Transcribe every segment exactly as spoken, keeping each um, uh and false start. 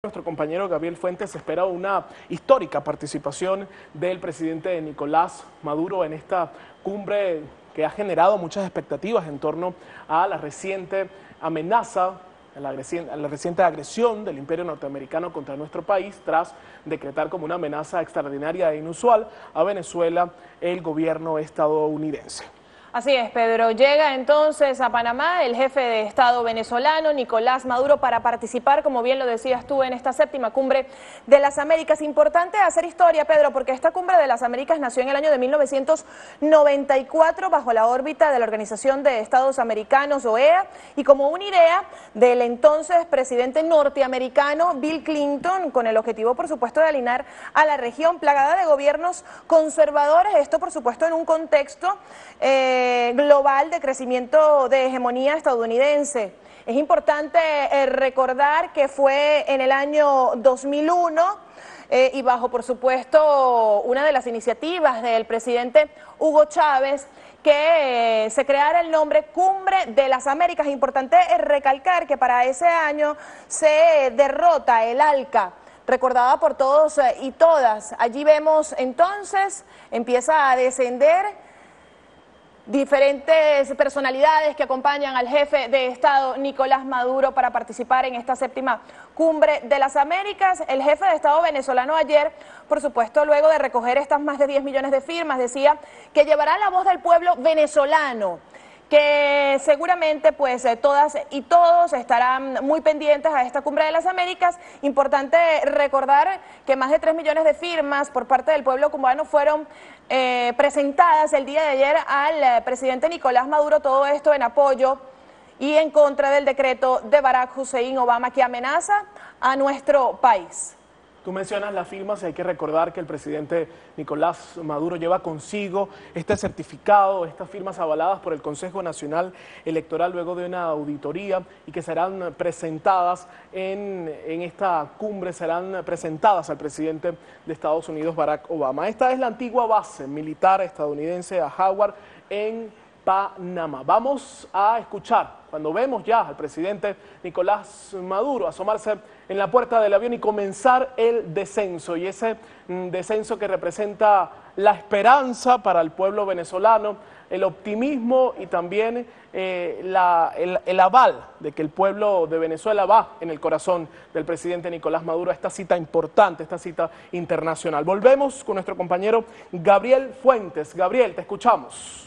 Nuestro compañero Gabriel Fuentes espera una histórica participación del presidente Nicolás Maduro en esta cumbre que ha generado muchas expectativas en torno a la reciente amenaza, a la, a la reciente agresión del imperio norteamericano contra nuestro país tras decretar como una amenaza extraordinaria e inusual a Venezuela el gobierno estadounidense. Así es, Pedro. Llega entonces a Panamá el jefe de Estado venezolano, Nicolás Maduro, para participar, como bien lo decías tú, en esta séptima cumbre de las Américas. Importante hacer historia, Pedro, porque esta cumbre de las Américas nació en el año de mil novecientos noventa y cuatro bajo la órbita de la Organización de Estados Americanos, O E A, y como una idea del entonces presidente norteamericano Bill Clinton, con el objetivo, por supuesto, de alinear a la región plagada de gobiernos conservadores. Esto, por supuesto, en un contexto eh, global de crecimiento de hegemonía estadounidense. Es importante eh, recordar que fue en el año dos mil uno eh, y bajo, por supuesto, una de las iniciativas del presidente Hugo Chávez, que eh, se creara el nombre Cumbre de las Américas. Importante es recalcar que para ese año se derrota el ALCA, recordada por todos eh, y todas. Allí vemos entonces, empieza a descender diferentes personalidades que acompañan al jefe de Estado Nicolás Maduro para participar en esta séptima cumbre de las Américas. El jefe de Estado venezolano ayer, por supuesto, luego de recoger estas más de diez millones de firmas, decía que llevará la voz del pueblo venezolano, que seguramente pues todas y todos estarán muy pendientes a esta cumbre de las Américas. Importante recordar que más de tres millones de firmas por parte del pueblo cubano fueron eh, presentadas el día de ayer al eh, presidente Nicolás Maduro, todo esto en apoyo y en contra del decreto de Barack Hussein Obama que amenaza a nuestro país. Tú mencionas las firmas y hay que recordar que el presidente Nicolás Maduro lleva consigo este certificado, estas firmas avaladas por el Consejo Nacional Electoral luego de una auditoría y que serán presentadas en, en esta cumbre, serán presentadas al presidente de Estados Unidos, Barack Obama. Esta es la antigua base militar estadounidense a Howard en Panamá. Vamos a escuchar cuando vemos ya al presidente Nicolás Maduro asomarse en la puerta del avión y comenzar el descenso, y ese mm, descenso que representa la esperanza para el pueblo venezolano, el optimismo y también eh, la, el, el aval de que el pueblo de Venezuela va en el corazón del presidente Nicolás Maduro a esta cita importante, esta cita internacional. Volvemos con nuestro compañero Gabriel Fuentes. Gabriel, te escuchamos.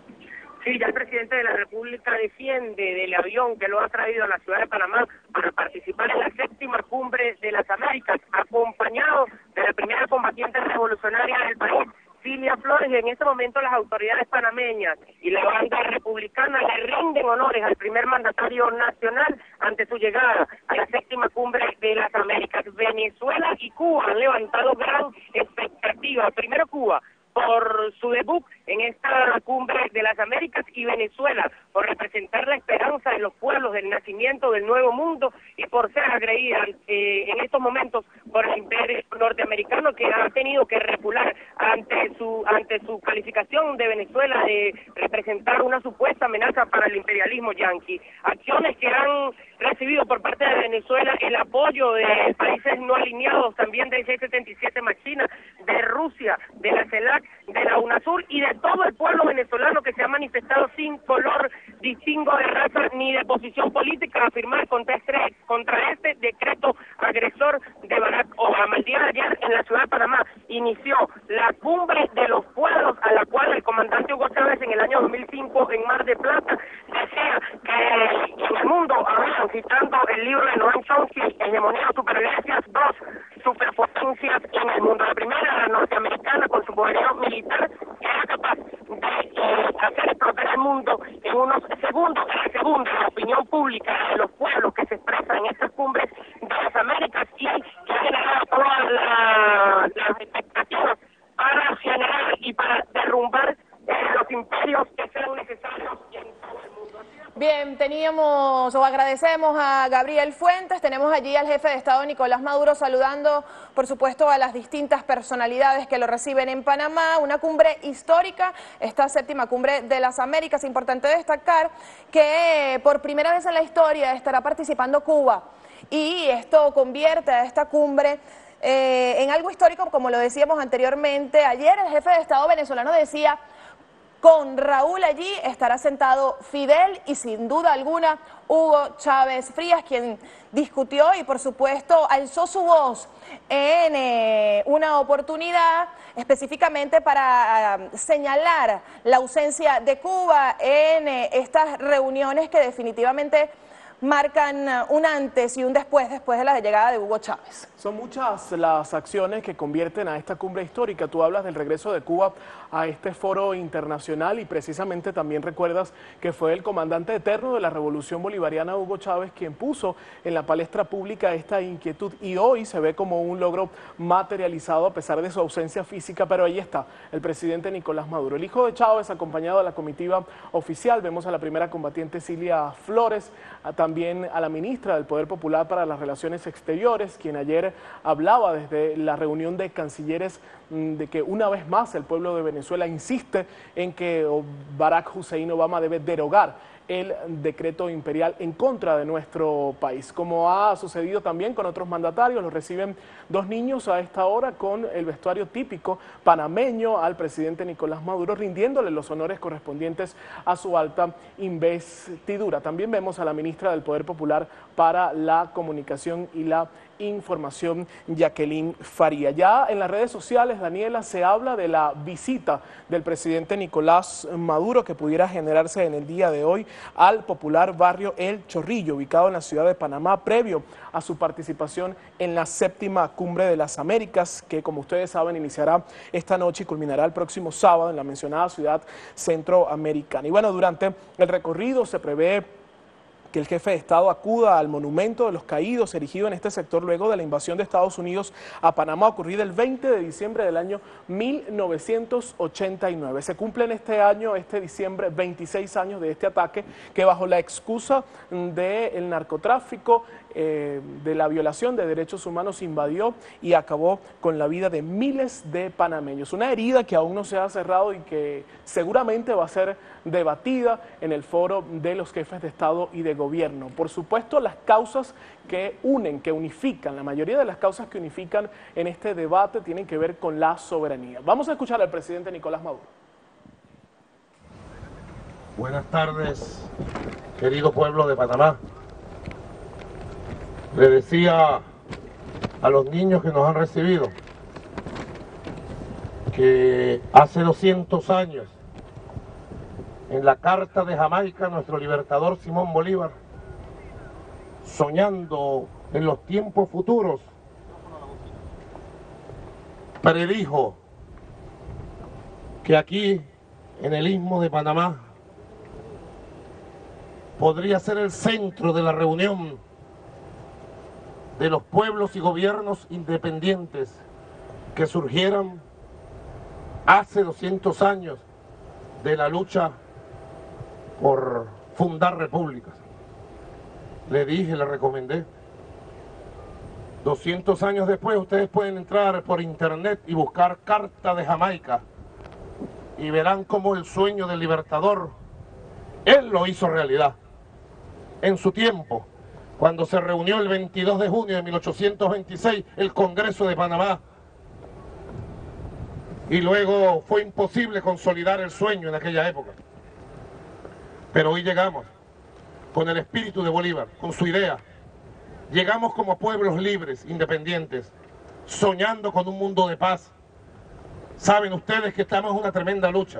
Sí, ya el presidente de la República desciende del avión que lo ha traído a la ciudad de Panamá para participar en la séptima cumbre de las Américas, acompañado de la primera combatiente revolucionaria del país, Cilia Flores, y en este momento las autoridades panameñas y la banda republicana le rinden honores al primer mandatario nacional ante su llegada a la séptima cumbre de las Américas. Venezuela y Cuba han levantado gran expectativa. Primero Cuba por su debut en esta cumbre de las Américas y Venezuela por representar la esperanza de los pueblos del nacimiento del nuevo mundo y por ser agredida eh, en estos momentos por el imperio norteamericano, que ha tenido que recular ante su ante su calificación de Venezuela de representar una supuesta amenaza para el imperialismo yanqui. Acciones que han recibido por parte de Venezuela el apoyo de países no alineados, también del G setenta y siete más China, de Rusia, de la CELAC, de la UNASUR y de todo el pueblo venezolano que se ha manifestado sin color, distingo de raza ni de posición política a afirmar contra este, contra este decreto agresor de Barack Obama. El día de ayer en la ciudad de Panamá inició la cumbre de los pueblos a la cual el comandante Hugo Chávez en el año dos mil cinco en Mar de Plata decía que en el mundo habían, citando el libro de Noam Chomsky, Hegemonía o Supervivencia, dos superpotencias en el mundo. La primera, la norteamericana, con su poderío militar, que era capaz de eh, hacer explotar el mundo en unos segundos. La segunda, la opinión pública de los pueblos que se expresan en estas cumbres de las Américas y que ha generado todas la, las expectativas para generar y para derrumbar eh, los imperios que sean necesarios en todo el mundo. Bien, teníamos o agradecemos a Gabriel Fuentes, tenemos allí al jefe de Estado Nicolás Maduro saludando, por supuesto, a las distintas personalidades que lo reciben en Panamá, una cumbre histórica, esta séptima cumbre de las Américas. Importante destacar que por primera vez en la historia estará participando Cuba y esto convierte a esta cumbre eh, en algo histórico, como lo decíamos anteriormente. Ayer el jefe de Estado venezolano decía: con Raúl allí estará sentado Fidel y sin duda alguna Hugo Chávez Frías, quien discutió y por supuesto alzó su voz en eh, una oportunidad específicamente para uh, señalar la ausencia de Cuba en eh, estas reuniones que definitivamente marcan un antes y un después, después de la llegada de Hugo Chávez. Son muchas las acciones que convierten a esta cumbre histórica. Tú hablas del regreso de Cuba a este foro internacional y precisamente también recuerdas que fue el comandante eterno de la Revolución Bolivariana, Hugo Chávez, quien puso en la palestra pública esta inquietud y hoy se ve como un logro materializado a pesar de su ausencia física, pero ahí está el presidente Nicolás Maduro. El hijo de Chávez, acompañado de la comitiva oficial, vemos a la primera combatiente Cilia Flores, a también a la ministra del Poder Popular para las Relaciones Exteriores, quien ayer hablaba desde la reunión de cancilleres de que una vez más el pueblo de Venezuela insiste en que Barack Hussein Obama debe derogar el decreto imperial en contra de nuestro país. Como ha sucedido también con otros mandatarios, los reciben dos niños a esta hora con el vestuario típico panameño al presidente Nicolás Maduro, rindiéndole los honores correspondientes a su alta investidura. También vemos a la ministra del Poder Popular para la Comunicación y la Información, Jacqueline Faría. Ya en las redes sociales, Daniela, se habla de la visita del presidente Nicolás Maduro que pudiera generarse en el día de hoy al popular barrio El Chorrillo, ubicado en la ciudad de Panamá, previo a su participación en la séptima Cumbre de las Américas, que como ustedes saben iniciará esta noche y culminará el próximo sábado en la mencionada ciudad centroamericana. Y bueno, durante el recorrido se prevé que el jefe de Estado acuda al monumento de los caídos erigido en este sector luego de la invasión de Estados Unidos a Panamá ocurrida el veinte de diciembre del año mil novecientos ochenta y nueve. Se cumplen este año, este diciembre, veintiséis años de este ataque que bajo la excusa del narcotráfico, eh, de la violación de derechos humanos invadió y acabó con la vida de miles de panameños. Una herida que aún no se ha cerrado y que seguramente va a ser debatida en el foro de los jefes de Estado y de gobierno. Por supuesto, las causas que unen, que unifican, la mayoría de las causas que unifican en este debate tienen que ver con la soberanía. Vamos a escuchar al presidente Nicolás Maduro. Buenas tardes, querido pueblo de Panamá. Le decía a los niños que nos han recibido que hace doscientos años, en la Carta de Jamaica, nuestro libertador Simón Bolívar, soñando en los tiempos futuros, predijo que aquí, en el Istmo de Panamá, podría ser el centro de la reunión de los pueblos y gobiernos independientes que surgieran hace doscientos años de la lucha por fundar repúblicas. Le dije, le recomendé. doscientos años después ustedes pueden entrar por internet y buscar Carta de Jamaica y verán cómo el sueño del libertador, él lo hizo realidad. En su tiempo, cuando se reunió el veintidós de junio de mil ochocientos veintiséis el Congreso de Panamá, y luego fue imposible consolidar el sueño en aquella época. Pero hoy llegamos con el espíritu de Bolívar, con su idea. Llegamos como pueblos libres, independientes, soñando con un mundo de paz. Saben ustedes que estamos en una tremenda lucha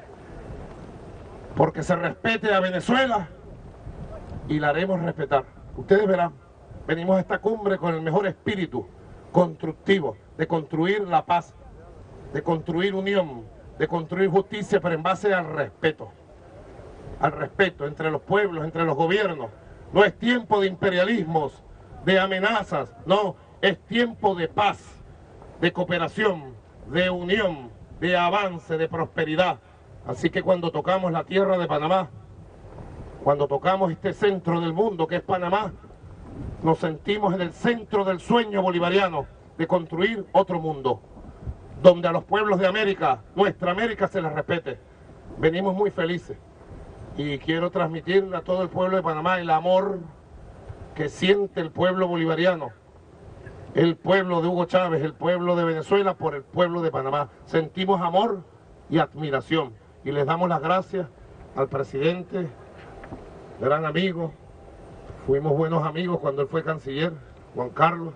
porque se respete a Venezuela y la haremos respetar. Ustedes verán, venimos a esta cumbre con el mejor espíritu constructivo de construir la paz, de construir unión, de construir justicia, pero en base al respeto. Al respeto entre los pueblos, entre los gobiernos. No es tiempo de imperialismos, de amenazas, no, es tiempo de paz, de cooperación, de unión, de avance, de prosperidad. Así que cuando tocamos la tierra de Panamá, cuando tocamos este centro del mundo que es Panamá, nos sentimos en el centro del sueño bolivariano de construir otro mundo, donde a los pueblos de América, nuestra América, se les respete. Venimos muy felices y quiero transmitir a todo el pueblo de Panamá el amor que siente el pueblo bolivariano, el pueblo de Hugo Chávez, el pueblo de Venezuela por el pueblo de Panamá. Sentimos amor y admiración y les damos las gracias al presidente, gran amigo, fuimos buenos amigos cuando él fue canciller, Juan Carlos,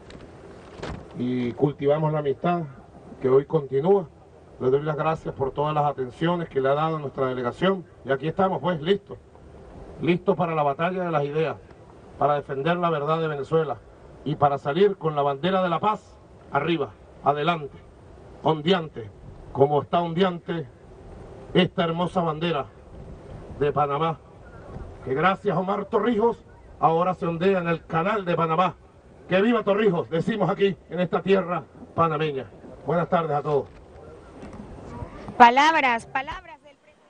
y cultivamos la amistad que hoy continúa. Le doy las gracias por todas las atenciones que le ha dado a nuestra delegación y aquí estamos pues listos, listos para la batalla de las ideas, para defender la verdad de Venezuela y para salir con la bandera de la paz arriba, adelante, ondeante, como está ondeante esta hermosa bandera de Panamá, que gracias a Omar Torrijos ahora se ondea en el canal de Panamá. ¡Que viva Torrijos! Decimos aquí en esta tierra panameña. Buenas tardes a todos. Palabras, palabras del presidente.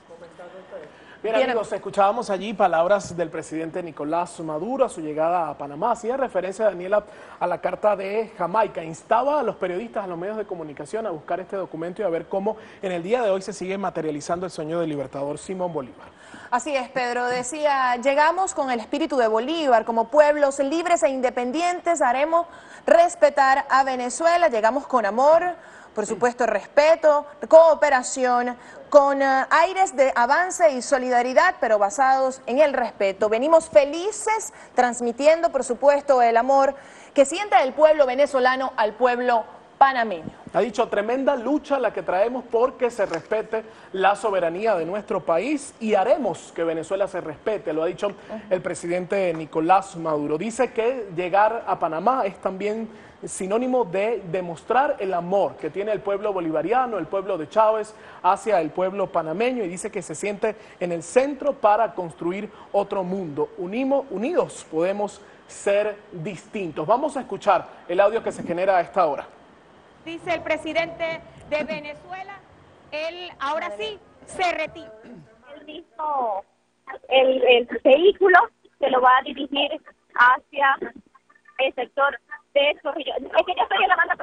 Bien, amigos, escuchábamos allí palabras del presidente Nicolás Maduro a su llegada a Panamá. Hacía referencia, Daniela, a la Carta de Jamaica. Instaba a los periodistas, a los medios de comunicación a buscar este documento y a ver cómo en el día de hoy se sigue materializando el sueño del libertador Simón Bolívar. Así es, Pedro. Decía, llegamos con el espíritu de Bolívar, como pueblos libres e independientes haremos respetar a Venezuela. Llegamos con amor, por supuesto respeto, cooperación, con uh, aires de avance y solidaridad, pero basados en el respeto. Venimos felices, transmitiendo, por supuesto, el amor que siente el pueblo venezolano al pueblo panameño. Ha dicho, tremenda lucha la que traemos porque se respete la soberanía de nuestro país y haremos que Venezuela se respete, lo ha dicho el presidente Nicolás Maduro. Dice que llegar a Panamá es también sinónimo de demostrar el amor que tiene el pueblo bolivariano, el pueblo de Chávez hacia el pueblo panameño, y dice que se siente en el centro para construir otro mundo. Unimos, unidos podemos ser distintos. Vamos a escuchar el audio que se genera a esta hora. Dice el presidente de Venezuela, él ahora sí se retira. El mismo, el, el vehículo se lo va a dirigir hacia el sector de Chorrillo. Es que yo estoy en la banda,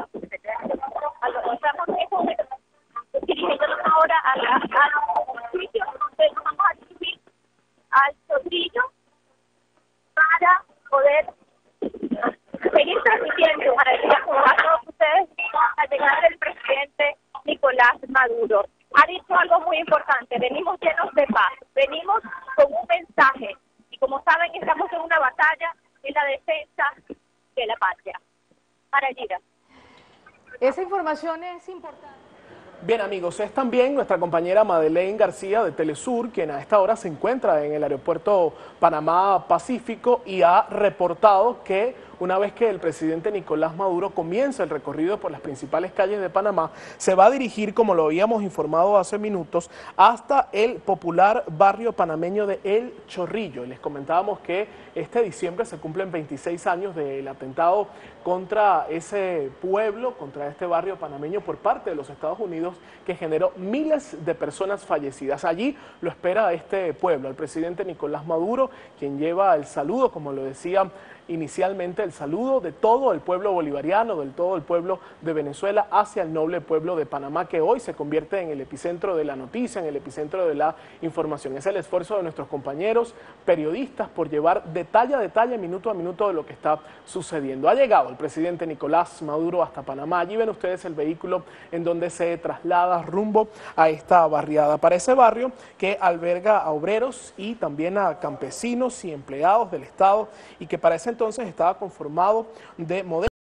estamos dirigiéndonos ahora a la, al sitio donde nos vamos a dirigir al Chorrillo para poder seguir transmitiendo, para decir a todos ustedes la llegada del presidente Nicolás Maduro. Ha dicho algo muy importante, venimos llenos de paz, venimos con un mensaje y como saben estamos en una batalla en la defensa de la patria. Para Gira. Esa información es importante. Bien, amigos, es también nuestra compañera Madeleine García de Telesur, quien a esta hora se encuentra en el aeropuerto Panamá Pacífico y ha reportado que una vez que el presidente Nicolás Maduro comienza el recorrido por las principales calles de Panamá, se va a dirigir, como lo habíamos informado hace minutos, hasta el popular barrio panameño de El Chorrillo. Les comentábamos que este diciembre se cumplen veintiséis años del atentado contra ese pueblo, contra este barrio panameño por parte de los Estados Unidos, que generó miles de personas fallecidas. Allí lo espera este pueblo, el presidente Nicolás Maduro, quien lleva el saludo, como lo decía inicialmente, el saludo de todo el pueblo bolivariano, del todo el pueblo de Venezuela hacia el noble pueblo de Panamá, que hoy se convierte en el epicentro de la noticia, en el epicentro de la información. Es el esfuerzo de nuestros compañeros periodistas por llevar detalle a detalle, minuto a minuto de lo que está sucediendo. Ha llegado el presidente Nicolás Maduro hasta Panamá. Allí ven ustedes el vehículo en donde se traslada rumbo a esta barriada, para ese barrio que alberga a obreros y también a campesinos y empleados del Estado y que para ese entonces estaba conformado de modelos